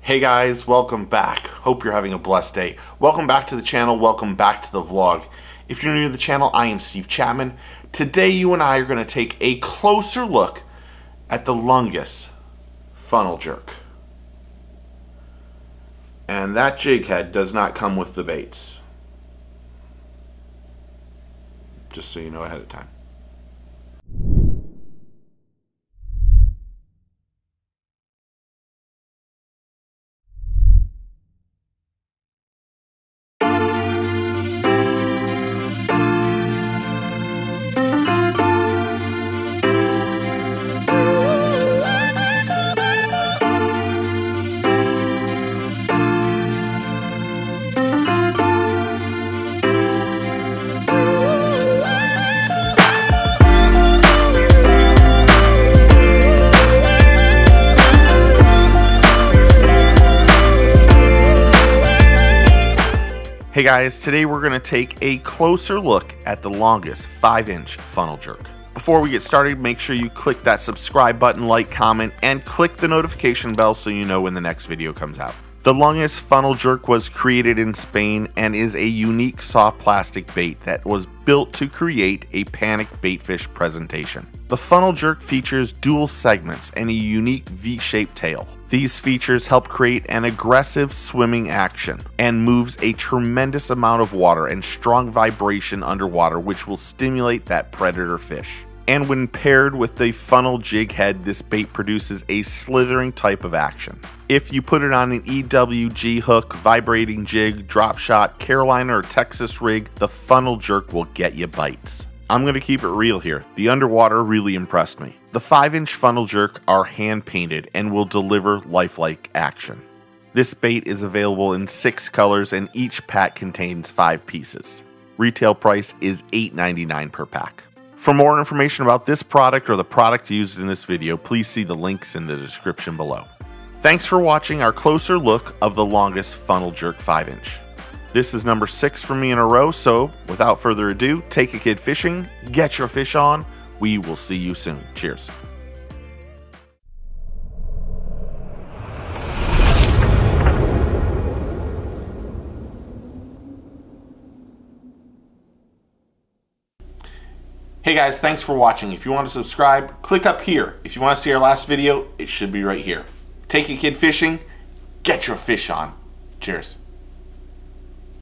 Hey guys, welcome back. Hope you're having a blessed day. Welcome back to the channel. Welcome back to the vlog. If you're new to the channel, I am Steve Chapman. Today you and I are going to take a closer look at the Lungus funnel jerk. And that jig head does not come with the baits. Just so you know ahead of time. Hey guys, today we're going to take a closer look at the Lungus 5-inch funnel jerk. Before we get started, make sure you click that subscribe button, like, comment, and click the notification bell so you know when the next video comes out. The Lungus funnel jerk was created in Spain and is a unique soft plastic bait that was built to create a panic baitfish presentation. The funnel jerk features dual segments and a unique V-shaped tail. These features help create an aggressive swimming action and moves a tremendous amount of water and strong vibration underwater, which will stimulate that predator fish. And when paired with the funnel jig head, this bait produces a slithering type of action. If you put it on an EWG hook, vibrating jig, drop shot, Carolina or Texas rig, the funnel jerk will get you bites. I'm going to keep it real here. The underwater really impressed me. The 5-inch funnel jerk are hand painted and will deliver lifelike action. This bait is available in 6 colors and each pack contains 5 pieces. Retail price is $8.99 per pack. For more information about this product or the product used in this video, please see the links in the description below. Thanks for watching our closer look of the Lungus funnel jerk 5-inch. This is number 6 for me in a row, so without further ado, take a kid fishing, get your fish on. We will see you soon. Cheers. Hey guys, thanks for watching. If you want to subscribe, click up here. If you want to see our last video, it should be right here. Take a kid fishing, get your fish on. Cheers.